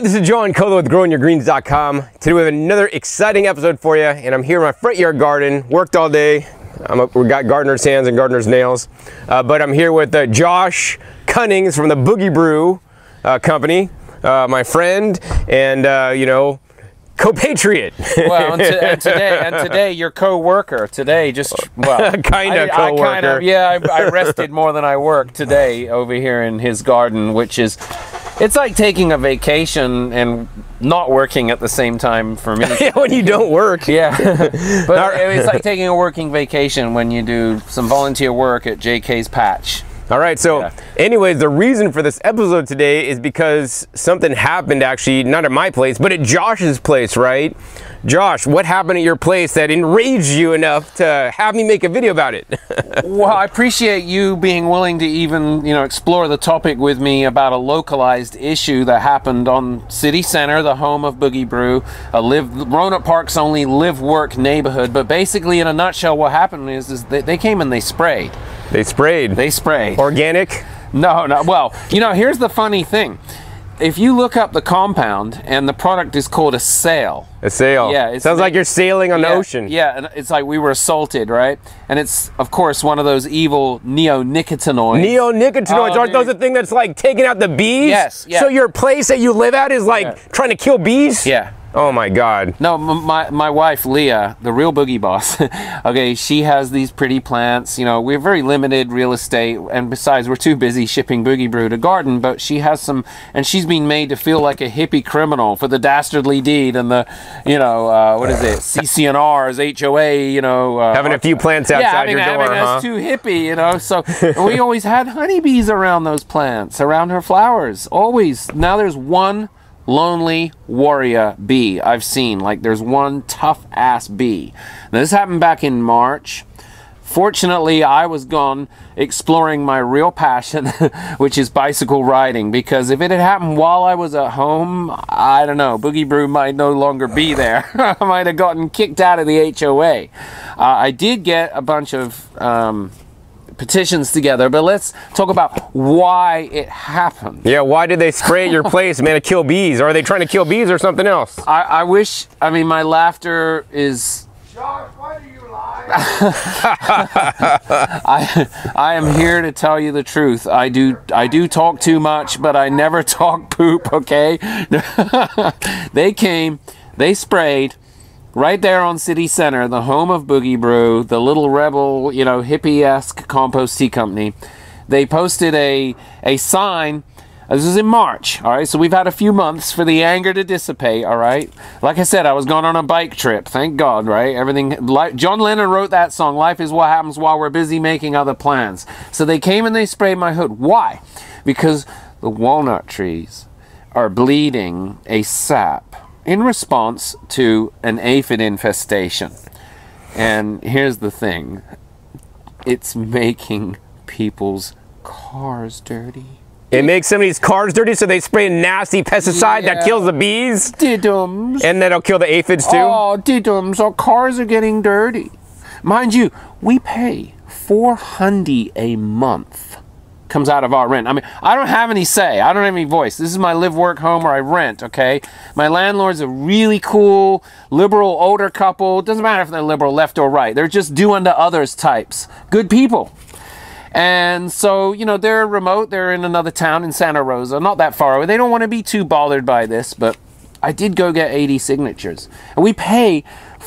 this is John Colo with GrowingYourGreens.com. Today we have another exciting episode for you, and I'm here in my front yard garden. Worked all day. We got gardener's hands and gardener's nails, but I'm here with Josh Cunnings from the Boogie Brew company, my friend, and you know, co-patriot. Well, and today your co-worker. Today, just well, kind of co-worker. I rested more than I worked today over here in his garden, which is, it's like taking a vacation and not working at the same time for me. When you don't work. Yeah, but it's like taking a working vacation when you do some volunteer work at JK's patch. All right, so yeah. Anyways, the reason for this episode today is because something happened, actually, not at my place, but at Josh's place, right? Josh, what happened at your place that enraged you enough to have me make a video about it? Well, I appreciate you being willing to even, explore the topic with me about a localized issue that happened on City Center, the home of Boogie Brew, Roanoke Park's only live-work neighborhood. But basically, in a nutshell, what happened is they came and they sprayed. They sprayed? They sprayed. Organic? No. Well, here's the funny thing. If you look up the compound, and the product is called a sail. A sail. Yeah. It sounds like you're sailing on the ocean. Yeah, and it's like we were assaulted, right? And it's, of course, one of those evil neonicotinoids. Neonicotinoids, aren't those the thing that's like taking out the bees? Yes, yeah. So your place that you live at is like trying to kill bees? Yeah. Oh my God. No, my wife, Leah, the real boogie boss, okay, she has these pretty plants. We're very limited real estate, and besides, we're too busy shipping Boogie Brew to garden, but she has some, and she's been made to feel like a hippie criminal for the dastardly deed and the, what is it, CCNRs, HOA, having a few plants outside your door, having us too hippie, so we always had honeybees around those plants, around her flowers, always. Now there's one lonely warrior bee I've seen. Like, there's one tough ass bee. Now, this happened back in March. Fortunately, I was gone exploring my real passion, which is bicycle riding, because if it had happened while I was at home, I don't know, Boogie Brew might no longer be there. I might have gotten kicked out of the HOA. I did get a bunch of petitions together, but let's talk about why it happened. Yeah, why did they spray at your place, man, to kill bees? Or are they trying to kill bees or something else? I wish, my laughter is... Josh, why do you lie? I am here to tell you the truth. I do talk too much, but I never talk poop, okay? They came, they sprayed, right there on City Center, the home of Boogie Brew, the little rebel, hippie-esque compost tea company. They posted a sign. This was in March, all right? So we've had a few months for the anger to dissipate, all right? Like I said, I was going on a bike trip, thank God, right? John Lennon wrote that song, "Life is what happens while we're busy making other plans." So they came and they sprayed my hood. Why? Because the walnut trees are bleeding a sap in response to an aphid infestation. And here's the thing. It's making people's cars dirty. It makes somebody's cars dirty, so they spray a nasty pesticide that kills the bees? Diddums. And that'll kill the aphids too? Oh, diddums. Our cars are getting dirty. Mind you, we pay $400 a month. Comes out of our rent. I don't have any say. I don't have any voice. This is my live-work home where I rent, okay? My landlord's a really cool, liberal, older couple. It doesn't matter if they're liberal, left or right. They're just do unto others types. Good people. And so, they're remote. They're in another town in Santa Rosa, not that far away. They don't want to be too bothered by this, but I did go get 80 signatures. And we pay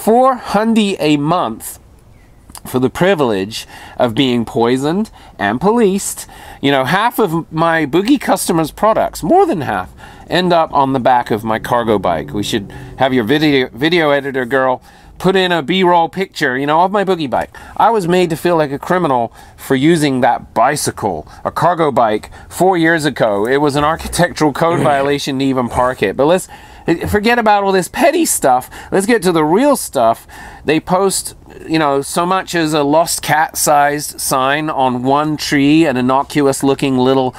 $400 a month for the privilege of being poisoned and policed. Half of my Boogie customers' products, more than half, end up on the back of my cargo bike. We should have your video editor girl put in a B-roll picture, of my Boogie bike. I was made to feel like a criminal for using that bicycle, a cargo bike, 4 years ago. It was an architectural code violation to even park it. But let's forget about all this petty stuff. Let's get to the real stuff. They post, so much as a lost cat-sized sign on one tree, an innocuous-looking little,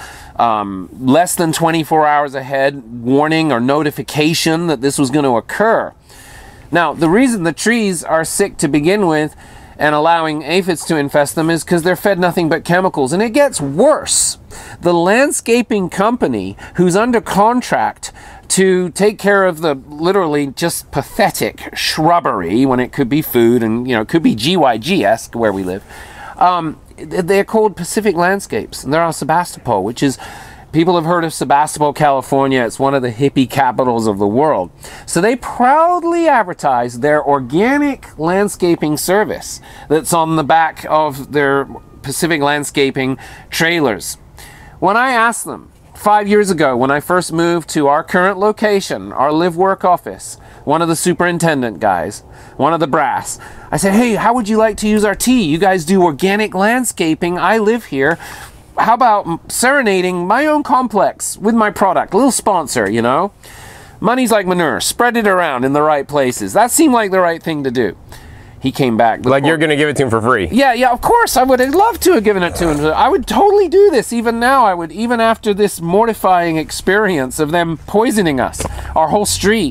less than 24 hours ahead warning or notification that this was going to occur. Now, the reason the trees are sick to begin with and allowing aphids to infest them is because they're fed nothing but chemicals. And it gets worse. The landscaping company who's under contract to take care of the literally just pathetic shrubbery, when it could be food and, you know, it could be GYG-esque where we live, they're called Pacific Landscapes, and they're on Sebastopol, which is, people have heard of Sebastopol, California. It's one of the hippie capitals of the world. So they proudly advertise their organic landscaping service that's on the back of their Pacific Landscaping trailers. When I asked them 5 years ago, when I first moved to our current location, our live-work office, one of the superintendent guys, one of the brass, I said, hey, how would you like to use our tea? You guys do organic landscaping. I live here. How about serenading my own complex with my product? A little sponsor, you know? Money's like manure. Spread it around in the right places. That seemed like the right thing to do. He came back. Like you're going to give it to him for free? Yeah, of course. I would have loved to have given it to him. I would totally do this even now. I would, even after this mortifying experience of them poisoning us, our whole street.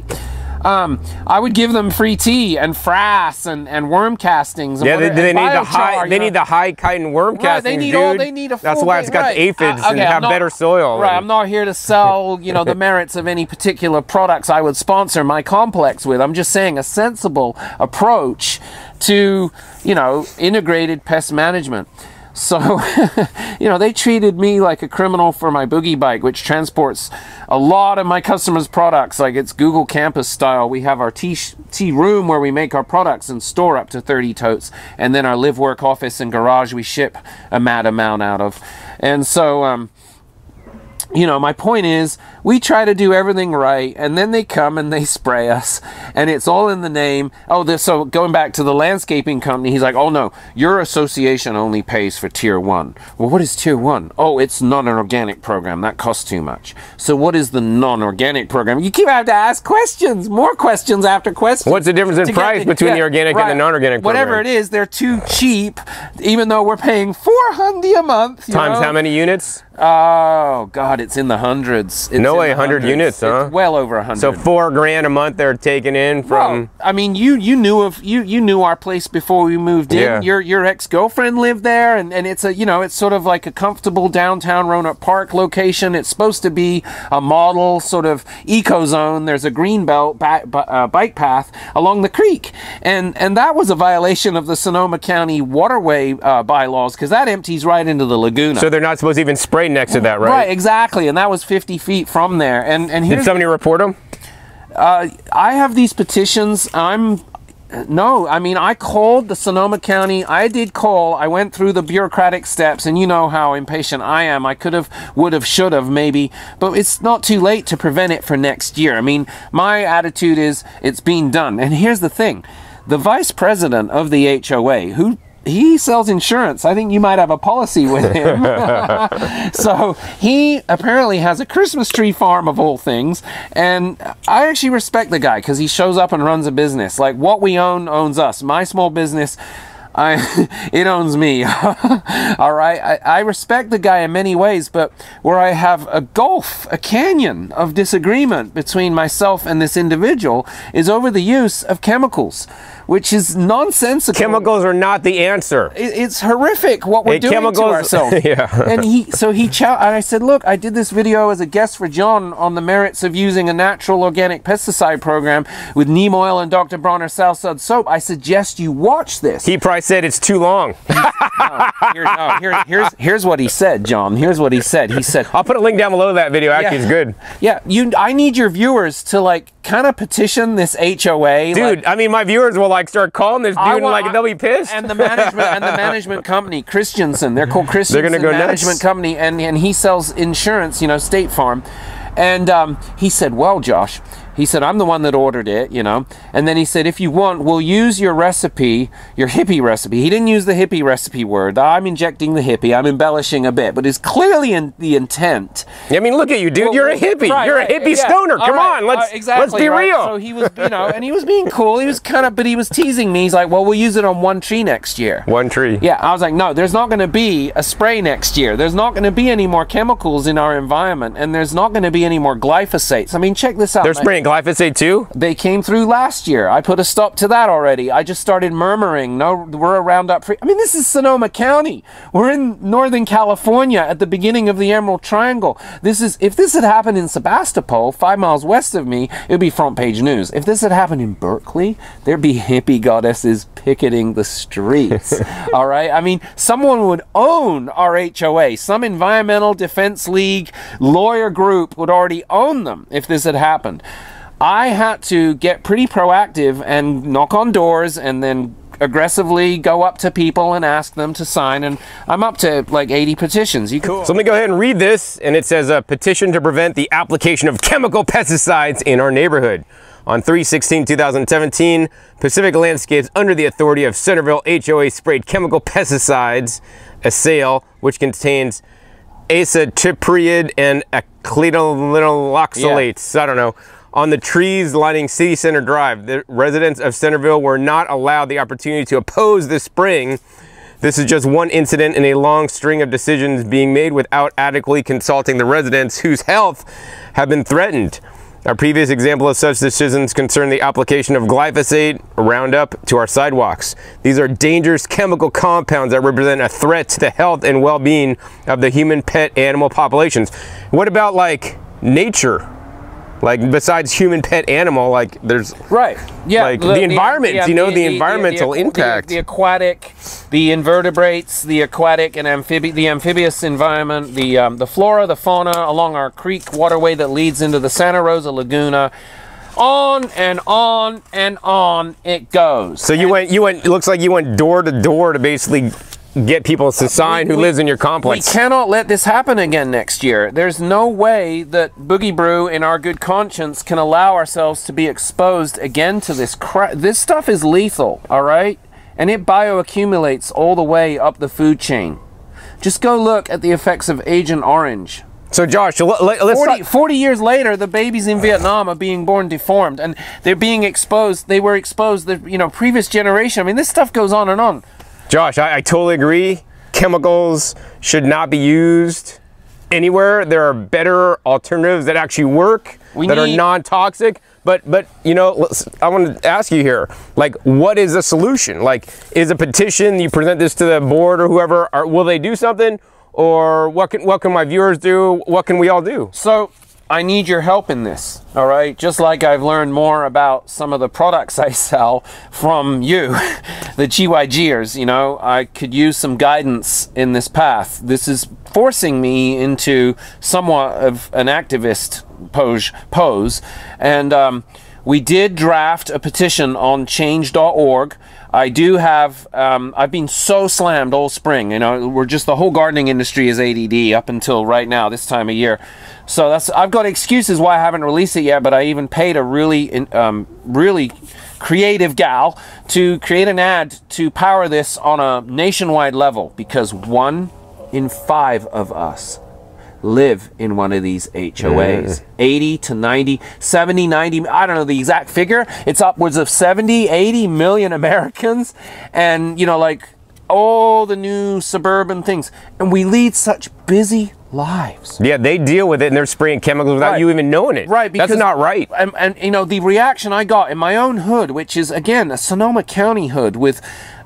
I would give them free tea and frass and worm castings. And yeah, they need the biochar, they need the high chitin worm castings, dude. They need a That's full why it's got right. the aphids and have better soil. Right, I'm not here to sell, you know, the merits of any particular products I would sponsor my complex with. I'm just saying a sensible approach to, you know, integrated pest management. So, you know, they treated me like a criminal for my boogie bike, which transports a lot of my customers' products. Like, it's Google Campus style. We have our tea room where we make our products and store up to 30 totes. And then our live, work, office, and garage we ship a mad amount out of. And so, you know, my point is, we try to do everything right, and then they come and they spray us, and it's all in the name. So going back to the landscaping company, he's like, oh no, your association only pays for tier 1. Well, what is tier 1? Oh, it's not an organic program. That costs too much. So what is the non-organic program? You keep having to ask questions, more questions after questions. What's the difference in price between the organic and the non-organic program? Whatever it is, they're too cheap, even though we're paying $400 a month. Times how many units? Oh God, it's in the hundreds. It's no way, 100 units, huh? It's well over 100. So $4 grand a month they're taking in from. Well, I mean, you knew our place before we moved in. Yeah. Your ex-girlfriend lived there, and it's a, you know, it's sort of like a comfortable downtown Roanoke Park location. It's supposed to be a model sort of eco zone. There's a green belt bike path along the creek, and that was a violation of the Sonoma County waterway bylaws, because that empties right into the Laguna. So they're not supposed to even spray next to that, right? Right, exactly, and that was 50 feet from there. And did somebody report them? I have these petitions. No, I mean, I called the Sonoma County. I did call. I went through the bureaucratic steps, and you know how impatient I am. I could have, would have, should have, maybe, but it's not too late to prevent it for next year. I mean, my attitude is it's being done. And here's the thing. The vice president of the HOA, he sells insurance. I think you might have a policy with him. So he apparently has a Christmas tree farm of all things. And I actually respect the guy because he shows up and runs a business. Like, what we own owns us. My small business, it owns me. All right. I respect the guy in many ways, but where I have a canyon of disagreement between myself and this individual is over the use of chemicals, which is nonsensical. Chemicals are not the answer. It's horrific what we're doing to ourselves. Yeah. And I said, look, I did this video as a guest for John on the merits of using a natural organic pesticide program with neem oil and Dr. Bronner South Sud soap. I suggest you watch this. He probably said it's too long. Here's what he said, John. Here's what he said. He said, I'll put a link down below that video. Actually, it's good. Yeah, I need your viewers to, like, kind of petition this HOA. Dude, like, I mean, my viewers will, like, start calling this dude and, like, they'll be pissed. And the management company, Christensen, they're called Christensen They're gonna go Management nuts. Company, and he sells insurance, you know, State Farm. And he said, well, Josh, he said, I'm the one that ordered it, you know. And then he said, if you want, we'll use your recipe, your hippie recipe. He didn't use the hippie recipe word. I'm injecting the hippie. I'm embellishing a bit, but it's clearly in the intent. I mean, look at you, dude. Well, you're a hippie. You're a hippie stoner. Come on, let's be real. So he was, you know, and he was being cool. He was but he was teasing me. He's like, well, we'll use it on one tree next year. One tree. Yeah, I was like, no, there's not going to be a spray next year. There's not going to be any more chemicals in our environment, and there's not going to be any more glyphosates. I mean, check this out. They're spraying glyphosate too? They came through last year. I put a stop to that already. I just started murmuring, no, we're a Roundup free. I mean, this is Sonoma County. We're in Northern California at the beginning of the Emerald Triangle. If this had happened in Sebastopol, 5 miles west of me, it would be front page news. If this had happened in Berkeley, there'd be hippie goddesses picketing the streets. All right? I mean, someone would own our HOA. Some Environmental Defense League lawyer group would already own them if this had happened. I had to get pretty proactive and knock on doors and then aggressively go up to people and ask them to sign, and I'm up to like 80 petitions. Cool. So let me go ahead and read this, and it says a petition to prevent the application of chemical pesticides in our neighborhood. On 3/16/2017, Pacific Landscapes, under the authority of CentreVille HOA, sprayed chemical pesticides, a sale which contains acetyprid and acetylinoxalates, I don't know, on the trees lining City Center Drive. The residents of Centerville were not allowed the opportunity to oppose this spraying. This is just one incident in a long string of decisions being made without adequately consulting the residents whose health have been threatened. Our previous example of such decisions concerned the application of glyphosate, Roundup, to our sidewalks. These are dangerous chemical compounds that represent a threat to the health and well-being of the human, pet, animal populations. What about like nature? Like besides human, pet, animal, like there's right, yeah, like the environment, you know, the environmental impact, the aquatic, the invertebrates, the aquatic and the amphibious environment, the flora, the fauna along our creek waterway that leads into the Santa Rosa Laguna. On and on and on it goes. So you went. It looks like you went door to door to basically get people to sign who lives in your complex. We cannot let this happen again next year. There's no way that Boogie Brew, in our good conscience, can allow ourselves to be exposed again to this crap. This stuff is lethal, all right? And it bioaccumulates all the way up the food chain. Just go look at the effects of Agent Orange. So Josh, let's 40 years later, the babies in Vietnam are being born deformed, and they're being exposed. They were exposed, the previous generation. I mean, this stuff goes on and on. Josh, I totally agree. Chemicals should not be used anywhere. There are better alternatives that actually work, that are non-toxic. But you know, I want to ask you here, like, what is the solution? Like, is a petition, you present this to the board or whoever, will they do something? Or what can my viewers do? What can we all do? So I need your help in this, all right? Just like I've learned more about some of the products I sell from you, the GYGers, you know, I could use some guidance in this path. This is forcing me into somewhat of an activist pose. And we did draft a petition on change.org. I do have, I've been so slammed all spring, you know, the whole gardening industry is ADD up until right now, this time of year. So I've got excuses why I haven't released it yet, but I even paid a really creative gal to create an ad to power this on a nationwide level, because 1 in 5 of us live in one of these HOAs. 80 to 90, 70, 90, I don't know the exact figure. It's upwards of 70, 80 million Americans, and, you know, like all the new suburban things. And we lead such busy lives. Yeah, they deal with it and they're spraying chemicals without you even knowing it. Right. That's not right. And, you know, the reaction I got in my own hood, which is, again, a Sonoma County hood with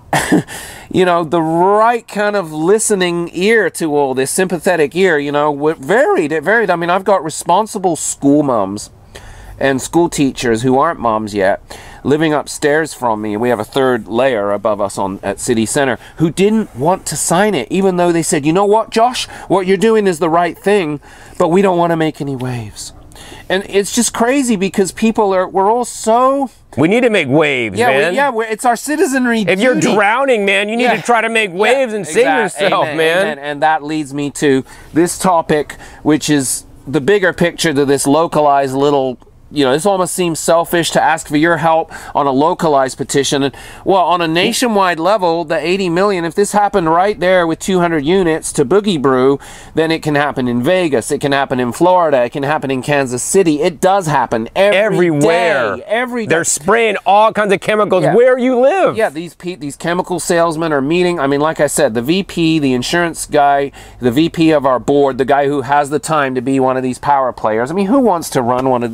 you know, the right kind of listening ear to all this, sympathetic ear, you know, it varied. I mean, I've got responsible school moms and school teachers who aren't moms yet living upstairs from me, and we have a third layer above us at City Center, who didn't want to sign it, even though they said, you know what, Josh, what you're doing is the right thing, but we don't want to make any waves. And it's just crazy because we're all so... We need to make waves, man. It's our citizenry duty. If you're drowning, man, you need to try to make waves and save yourself, man. Amen. And that leads me to this topic, which is the bigger picture to this localized little... You know, this almost seems selfish to ask for your help on a localized petition. And, well, on a nationwide level, the 80 million, if this happened right there with 200 units to Boogie Brew, then it can happen in Vegas, it can happen in Florida, it can happen in Kansas City. It does happen everywhere. Every day. They're spraying all kinds of chemicals where you live. Yeah, these chemical salesmen are meeting. I mean, like I said, the VP, the insurance guy, the VP of our board, the guy who has the time to be one of these power players. I mean, who wants to be on the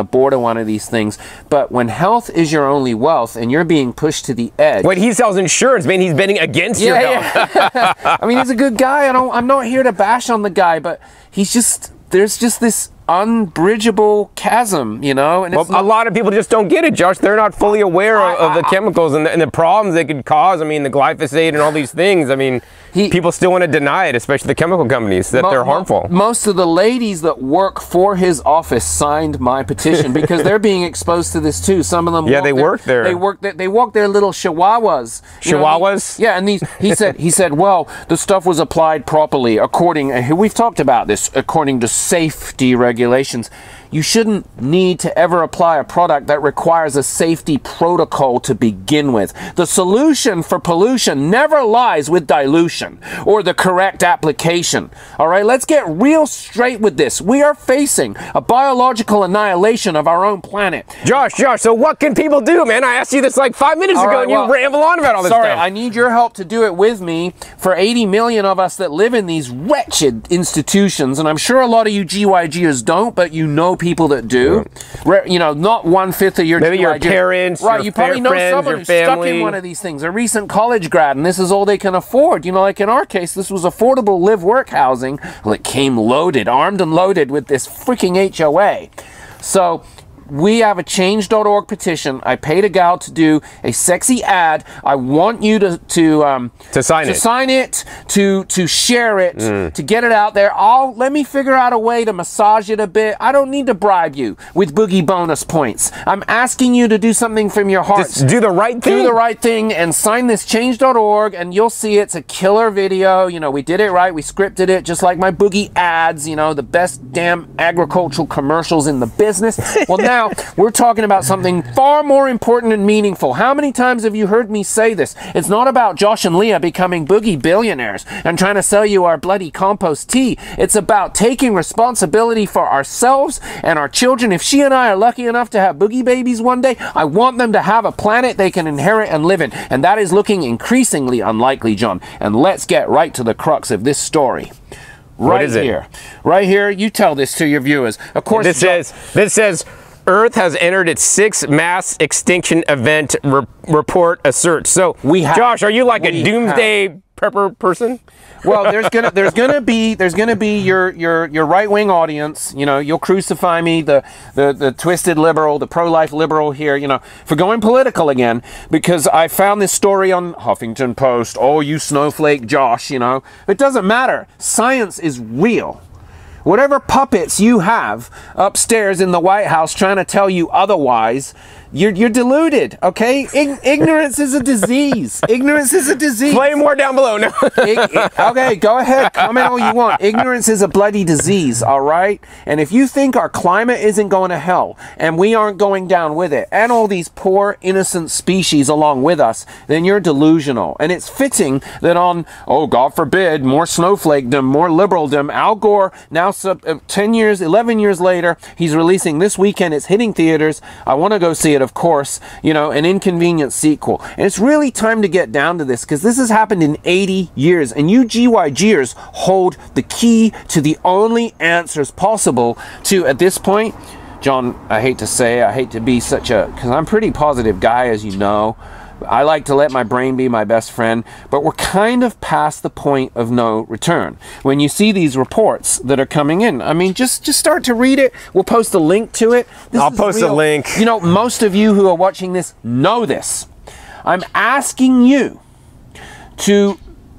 board of one of these things. But when health is your only wealth and you're being pushed to the edge. Wait, he sells insurance, man. He's betting against your health. Yeah. I mean, he's a good guy. I'm not here to bash on the guy, but there's just this unbridgeable chasm, you know. And a lot of people just don't get it, Josh. They're not fully aware of the chemicals and the problems they could cause. I mean, the glyphosate and all these things. I mean, people still want to deny it, especially the chemical companies, that they're harmful. Most of the ladies that work for his office signed my petition because they're being exposed to this too. Some of them, yeah, they work there. They walk their little chihuahuas. Chihuahuas? Yeah, and he said, well, the stuff was applied properly according. We've talked about this according to safety regulations. You shouldn't need to ever apply a product that requires a safety protocol to begin with. The solution for pollution never lies with dilution or the correct application. All right, let's get real straight with this. We are facing a biological annihilation of our own planet. Josh, so what can people do, man? I asked you this like 5 minutes ago, and you ramble on about all this stuff. Sorry, I need your help to do it with me for 80 million of us that live in these wretched institutions, and I'm sure a lot of you GYGers don't, but you know people that do. You know, not 1/5 of your maybe your parents, right? Your You probably know friends, someone who's stuck in one of these things, a recent college grad, and this is all they can afford. You know, like in our case, this was affordable live-work housing. Well, it came loaded, armed and loaded with this freaking HOA. So we have a change.org petition. I paid a gal to do a sexy ad. I want you to sign it, to share it, to get it out there. Let me figure out a way to massage it a bit. I don't need to bribe you with boogie bonus points. I'm asking you to do something from your heart. Just do the right thing. Do the right thing and sign this change.org, and you'll see it's a killer video. You know, we did it right. We scripted it just like my boogie ads, you know, the best damn agricultural commercials in the business. Well, now we're talking about something far more important and meaningful. How many times have you heard me say this? It's not about Josh and Leah becoming boogie billionaires and trying to sell you our bloody compost tea. It's about taking responsibility for ourselves and our children. If she and I are lucky enough to have boogie babies one day, I want them to have a planet they can inherit and live in. And that is looking increasingly unlikely, John. And let's get right to the crux of this story. Right here, you tell this to your viewers. Of course, this says Earth has entered its 6th mass extinction event, report asserts. So, Josh, are you like a doomsday prepper person? Well, there's gonna be your right-wing audience. You know, you'll crucify me, the twisted liberal, the pro-life liberal here, you know, for going political again, because I found this story on Huffington Post. Oh, you snowflake, Josh, you know. It doesn't matter. Science is real. Whatever puppets you have upstairs in the White House trying to tell you otherwise, you're deluded, okay? Ignorance is a disease. Ignorance is a disease. Play more down below. No. Okay, go ahead. Comment all you want. Ignorance is a bloody disease, all right? And if you think our climate isn't going to hell and we aren't going down with it, and all these poor innocent species along with us, then you're delusional. And it's fitting that on, oh, God forbid, more snowflakedom, more liberaldom, Al Gore, now 10 years, 11 years later, he's releasing this weekend. It's hitting theaters. I want to go see it, of course, you know, an inconvenient sequel. And it's really time to get down to this, because this has happened in 80 years. And you GYGers hold the key to the only answers possible to, at this point, John, I hate to say, I hate to be such a, because I'm a pretty positive guy, as you know. I like to let my brain be my best friend, but we're kind of past the point of no return. When you see these reports that are coming in, I mean, just start to read it. We'll post a link to it. I'll post a link. You know, most of you who are watching this know this. I'm asking you to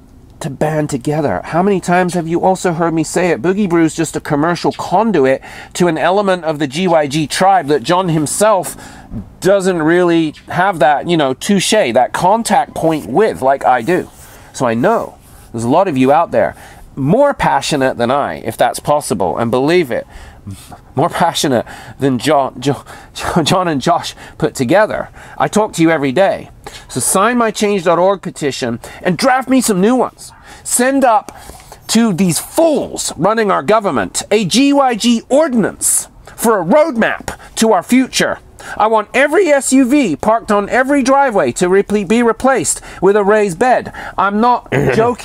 band together. How many times have you also heard me say it? Boogie Brew's just a commercial conduit to an element of the GYG tribe that John himself doesn't really have that, you know, touche, that contact point with, like I do. So I know there's a lot of you out there more passionate than I, if that's possible, and believe it, more passionate than John and Josh put together. I talk to you every day. So sign my change.org petition and draft me some new ones. Send up to these fools running our government a GYG ordinance for a roadmap to our future. I want every SUV parked on every driveway to be replaced with a raised bed. I'm not joking.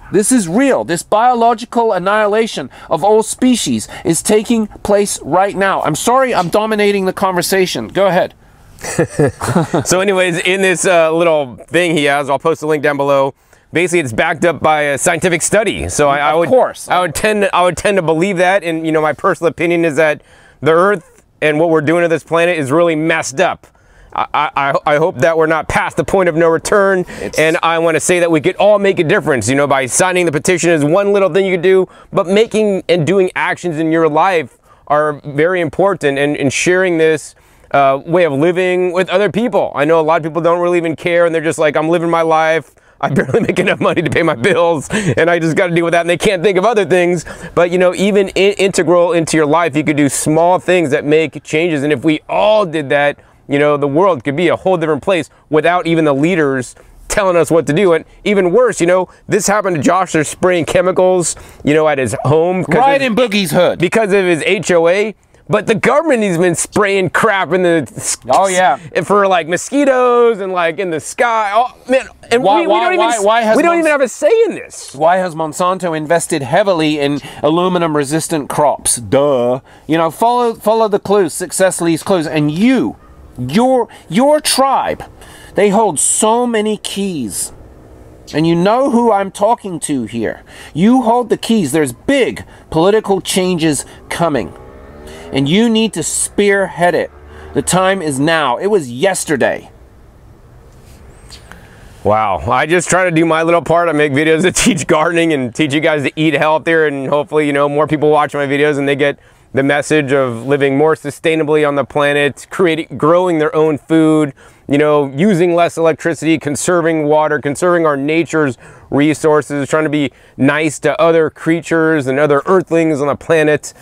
This is real. This biological annihilation of all species is taking place right now. I'm sorry I'm dominating the conversation. Go ahead. So anyways, in this little thing he has, I'll post a link down below. Basically, it's backed up by a scientific study. So I would tend to believe that. And you know, my personal opinion is that the Earth and what we're doing to this planet is really messed up. I hope that we're not past the point of no return, and I want to say that we could all make a difference, you know, by signing the petition is one little thing you could do, but making and doing actions in your life are very important, and sharing this way of living with other people. I know a lot of people don't really even care, and they're just like, I'm living my life, I barely make enough money to pay my bills, and I just got to deal with that, and they can't think of other things. But you know, even integral into your life, you could do small things that make changes, and if we all did that, you know, the world could be a whole different place without even the leaders telling us what to do. And even worse, you know, this happened to Josh. They're spraying chemicals, you know, at his home. Right in Boogie's hood. Because of his HOA. But the government has been spraying crap in the... Oh, yeah. For, like, mosquitoes and, like, in the sky. Oh, man. And we don't even have a say in this. Why has Monsanto invested heavily in aluminum-resistant crops? Duh. You know, follow the clues. Success leaves clues. And your tribe, they hold so many keys, and you know who I'm talking to here. You hold the keys. There's big political changes coming, and you need to spearhead it. The time is now. It was yesterday. Wow, I just try to do my little part. I make videos that teach gardening and teach you guys to eat healthier, and hopefully, you know, more people watch my videos and they get the message of living more sustainably on the planet, growing their own food, you know, using less electricity, conserving water, conserving our nature's resources, trying to be nice to other creatures and other earthlings on the planet.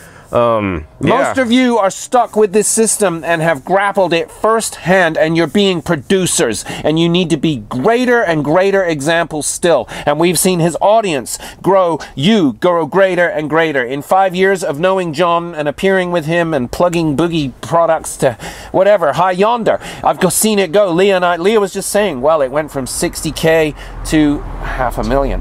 Most of you are stuck with this system and have grappled it firsthand, and you're being producers, and you need to be greater and greater examples still. And we've seen his audience grow greater and greater. In 5 years of knowing John and appearing with him and plugging Boogie products to whatever, high yonder, I've seen it go. Leah was just saying, well, it went from 60K to 500,000.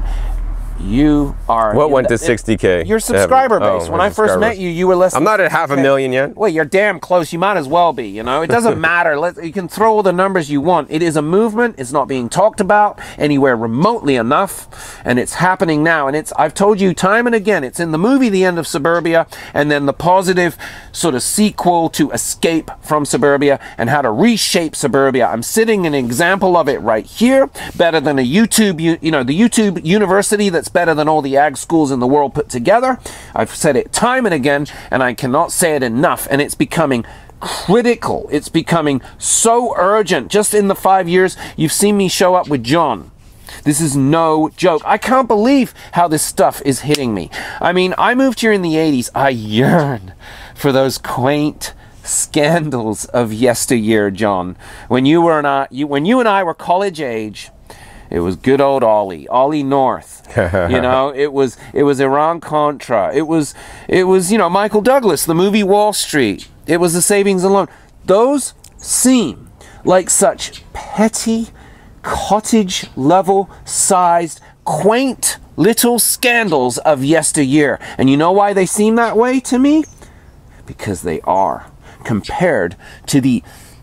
You are... What went to 60K? Your subscriber base. When I first met you, you were less than... I'm not at 500,000 yet. Well, you're damn close. You might as well be, you know? It doesn't matter. You can throw all the numbers you want. It is a movement. It's not being talked about anywhere remotely enough, and it's happening now. And I've told you time and again, it's in the movie The End of Suburbia, and then the positive sort of sequel to Escape from Suburbia and how to reshape suburbia. I'm sitting an example of it right here. Better than a YouTube, you know, the YouTube university that's better than all the ag schools in the world put together. I've said it time and again, and I cannot say it enough, and it's becoming critical. It's becoming so urgent. Just in the 5 years you've seen me show up with John, this is no joke. I can't believe how this stuff is hitting me. I mean, I moved here in the 80s. I yearn for those quaint scandals of yesteryear, John. When you and I were college age, it was good old Ollie North. You know, it was Iran-Contra. It was, you know, Michael Douglas, the movie Wall Street. It was the savings and loan. Those seem like such petty, cottage-level sized, quaint little scandals of yesteryear. And you know why they seem that way to me? Because they are, compared to the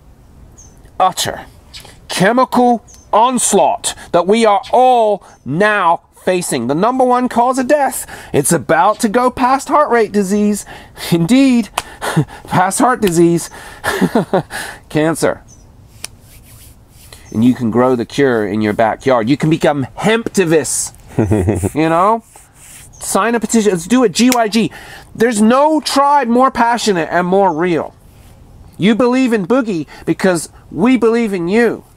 utter chemical onslaught that we are all now facing. The #1 cause of death. It's about to go past heart rate disease. Indeed, past heart disease. Cancer. And you can grow the cure in your backyard. You can become hemptivous. You know? Sign a petition. Let's do it. GYG. There's no tribe more passionate and more real. You believe in Boogie because we believe in you.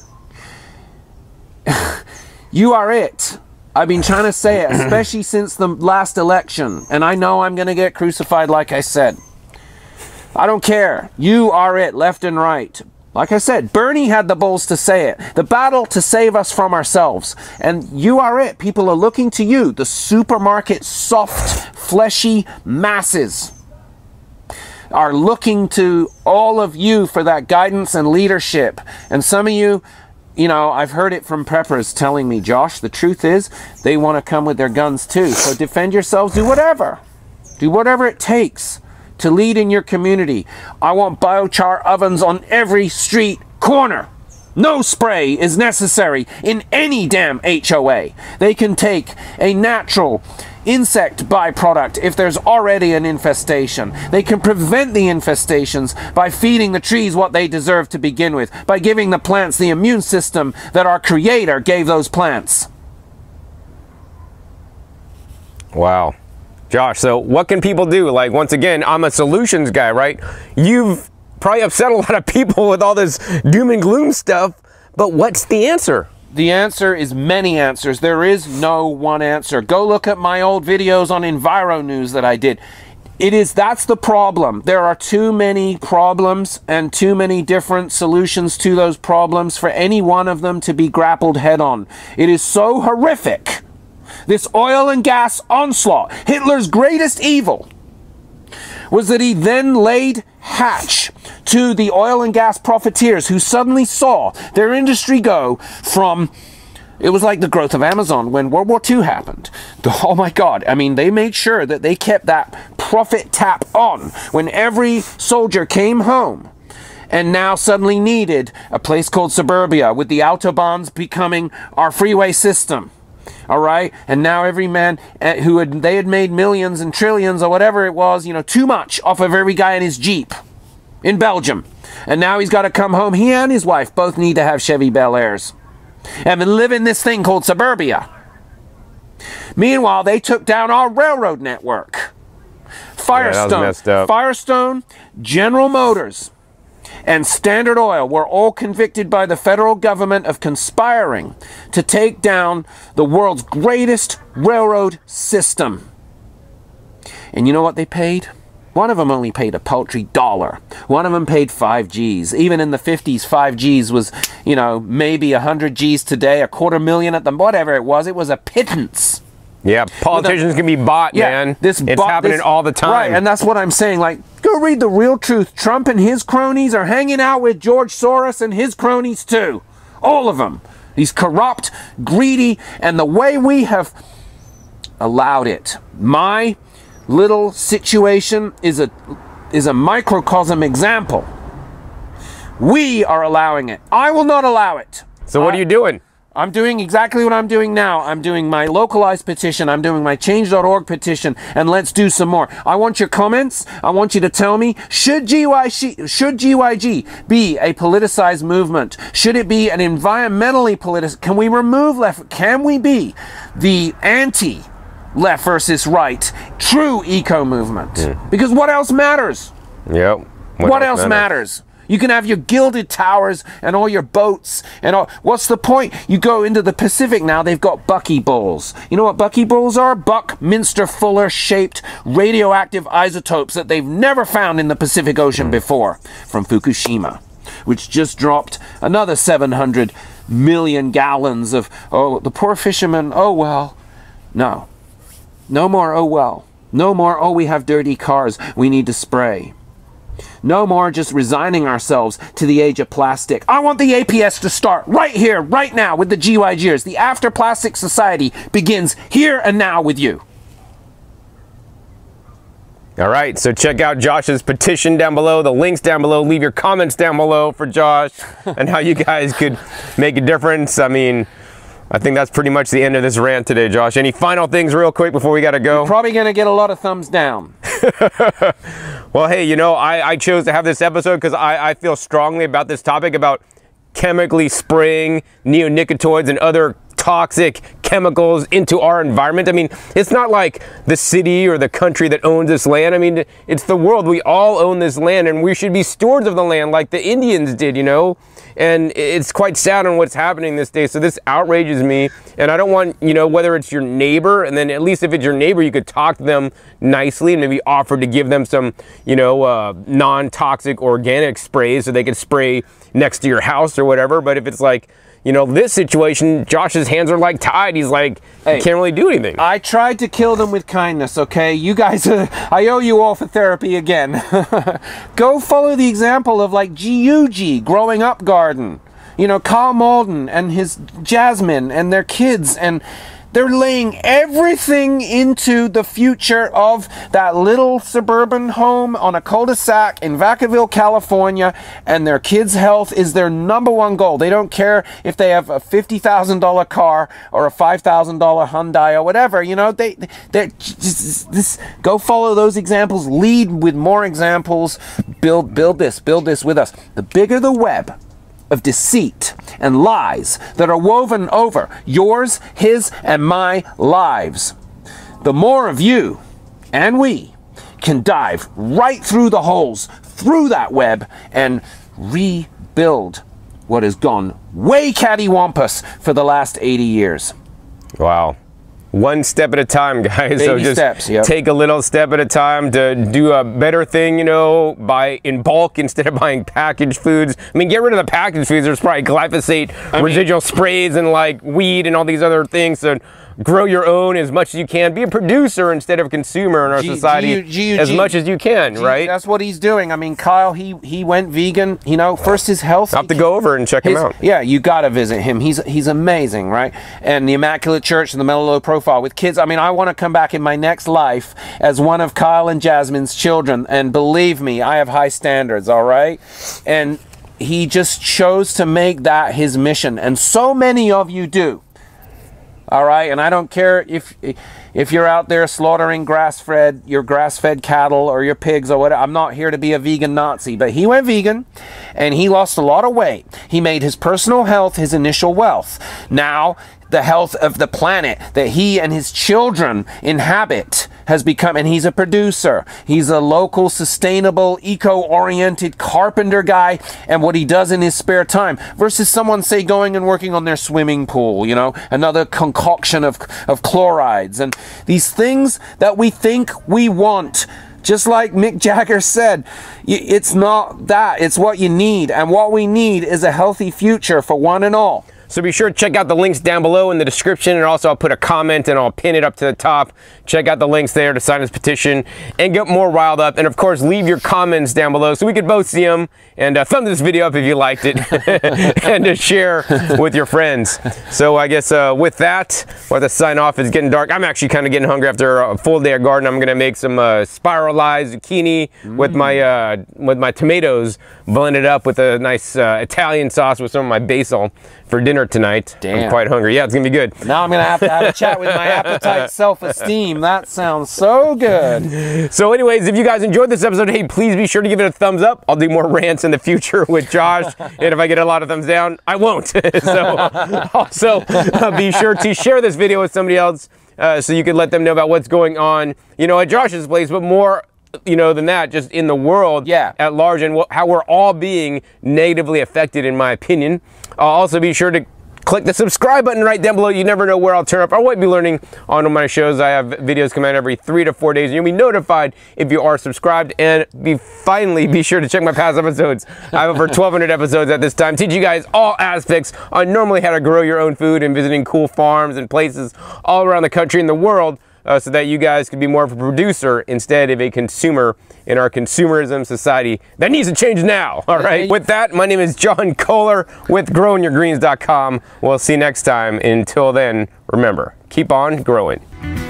You are it. I've been trying to say it, especially since the last election. And I know I'm going to get crucified, like I said. I don't care. You are it, left and right. Like I said, Bernie had the balls to say it. The battle to save us from ourselves. And you are it. People are looking to you, the supermarket soft, fleshy masses are looking to all of you for that guidance and leadership. And some of you, you know, I've heard it from preppers telling me, Josh, the truth is they want to come with their guns too. So defend yourselves, do whatever. Do whatever it takes to lead in your community. I want biochar ovens on every street corner. No spray is necessary in any damn HOA. They can take a natural insect byproduct if there's already an infestation. They can prevent the infestations by feeding the trees what they deserve to begin with, by giving the plants the immune system that our Creator gave those plants. Wow. Josh, so what can people do? Like, once again, I'm a solutions guy, right? You've probably upset a lot of people with all this doom and gloom stuff, but what's the answer? The answer is many answers. There is no one answer. Go look at my old videos on Enviro News that I did. That's the problem. There are too many problems and too many different solutions to those problems for any one of them to be grappled head on. It is so horrific. This oil and gas onslaught, Hitler's greatest evil, was that he then laid hatch to the oil and gas profiteers who suddenly saw their industry go from, it was like the growth of Amazon when World War II happened. Oh my God, I mean, they made sure that they kept that profit tap on when every soldier came home and now suddenly needed a place called suburbia, with the autobahns becoming our freeway system. All right, and now every man they had made millions and trillions or whatever it was, you know, too much off of every guy in his Jeep in Belgium, and now he's got to come home. He and his wife both need to have Chevy Bel Airs and live in this thing called suburbia. Meanwhile, they took down our railroad network. Firestone, General Motors, and Standard Oil were all convicted by the federal government of conspiring to take down the world's greatest railroad system. And you know what they paid? One of them only paid a paltry $1. One of them paid 5 G's. Even in the 50s, 5 G's was, you know, maybe 100 G's today, $250,000 at the, whatever it was a pittance. Yeah, politicians can be bought, man. It's happening all the time. Right, and that's what I'm saying. Like, go read the real truth. Trump and his cronies are hanging out with George Soros and his cronies too. All of them. He's corrupt, greedy, and the way we have allowed it. My little situation is a microcosm example. We are allowing it. I will not allow it. So what are you doing? I'm doing exactly what I'm doing now. I'm doing my localized petition. I'm doing my change.org petition, and let's do some more. I want your comments. I want you to tell me, should GYG be a politicized movement? Should it be an environmentally politicized? Can we remove left? Can we be the anti-left versus right true eco movement? Because what else matters? Yep. What else matters? You can have your gilded towers and all your boats and all. What's the point? You go into the Pacific now, they've got buckyballs. You know what buckyballs are? Buckminster Fuller shaped radioactive isotopes that they've never found in the Pacific Ocean before, from Fukushima, which just dropped another 700 million gallons of, oh, the poor fishermen, oh well. No. No more, oh well. No more, oh, we have dirty cars, we need to spray. No more just resigning ourselves to the age of plastic. I want the APS to start right here, right now with the GYGers. The After Plastic Society begins here and now with you. All right, so check out Josh's petition down below, the links down below. Leave your comments down below for Josh and how you guys could make a difference. I mean, I think that's pretty much the end of this rant today, Josh. Any final things real quick before we got to go? You're probably going to get a lot of thumbs down. Well, hey, you know, I chose to have this episode because I feel strongly about this topic, about chemically spraying neonicotinoids and other toxic chemicals into our environment. I mean, it's not like the city or the country that owns this land. I mean, it's the world. We all own this land, and we should be stewards of the land like the Indians did, you know? And it's quite sad on what's happening this day. So this outrages me, and I don't want, you know, whether it's your neighbor, and then at least if it's your neighbor, you could talk to them nicely and maybe offer to give them some, you know, non-toxic organic sprays so they could spray next to your house or whatever. But if it's like, you know, this situation, Josh's hands are like tied. He's like, hey, he can't really do anything. I tried to kill them with kindness, okay? You guys, I owe you all for therapy again. Go follow the example of like GUG, Growing Up Garden. You know, Kyle Malden and his Jasmine and their kids, and they're laying everything into the future of that little suburban home on a cul-de-sac in Vacaville, California, and their kids' health is their #1 goal. They don't care if they have a $50,000 car or a $5,000 Hyundai or whatever. You know, they're just go follow those examples, lead with more examples, build this with us. The bigger the web of deceit and lies that are woven over yours, his, and my lives, the more of you and we can dive right through the holes, through that web, and rebuild what has gone way cattywampus for the last 80 years. Wow. One step at a time, guys. Baby so just steps, yep. Take a little step at a time to do a better thing, you know, buy in bulk instead of buying packaged foods. I mean, get rid of the packaged foods. There's probably glyphosate, residual sprays, and like weed and all these other things. So grow your own as much as you can. Be a producer instead of a consumer in our society as much as you can, right? That's what he's doing. I mean, Kyle, he went vegan, you know, first his health. I'll have to go over and check him out. Yeah, you got to visit him. He's amazing, right? And the Immaculate Church and the Mellow Low Profile with kids. I mean, I want to come back in my next life as one of Kyle and Jasmine's children. And believe me, I have high standards, all right? And he just chose to make that his mission. And so many of you do. All right, and I don't care if you're out there slaughtering your grass-fed cattle or your pigs or whatever. I'm not here to be a vegan Nazi, but he went vegan and he lost a lot of weight. He made his personal health his initial wealth. Now, the health of the planet that he and his children inhabit has become, and he's a producer. He's a local, sustainable, eco-oriented carpenter guy, and what he does in his spare time versus someone, say, going and working on their swimming pool, you know, another concoction of chlorides and these things that we think we want. Just like Mick Jagger said, it's not that, it's what you need, and what we need is a healthy future for one and all. So be sure to check out the links down below in the description, and also I'll put a comment and I'll pin it up to the top. Check out the links there to sign this petition and get more riled up. And of course, leave your comments down below so we could both see them, and thumb this video up if you liked it and to share with your friends. So I guess with that, we'll have to sign off. It's getting dark. I'm actually kind of getting hungry after a full day of garden. I'm gonna make some spiralized zucchini with my tomatoes blended up with a nice Italian sauce with some of my basil for dinner tonight. Damn. I'm quite hungry. Yeah, it's gonna be good. Now I'm gonna have to have a chat with my appetite self-esteem. That sounds so good. So anyways, if you guys enjoyed this episode, hey, please be sure to give it a thumbs up. I'll do more rants in the future with Josh, and if I get a lot of thumbs down, I won't. So also be sure to share this video with somebody else so you can let them know about what's going on, you know, at Josh's place, but more, you know, than that, just in the world at large, and how we're all being negatively affected, in my opinion. Also be sure to click the subscribe button right down below. You never know where I'll turn up or what I'll be learning on my shows. I have videos come out every 3 to 4 days, and you'll be notified if you are subscribed. And finally, be sure to check my past episodes. I have over 1,200 episodes at this time, teaching you guys all aspects on normally how to grow your own food and visiting cool farms and places all around the country and the world, so that you guys can be more of a producer instead of a consumer in our consumerism society that needs to change now. All right. With that, my name is John Kohler with GrowingYourGreens.com. We'll see you next time. Until then, remember, keep on growing.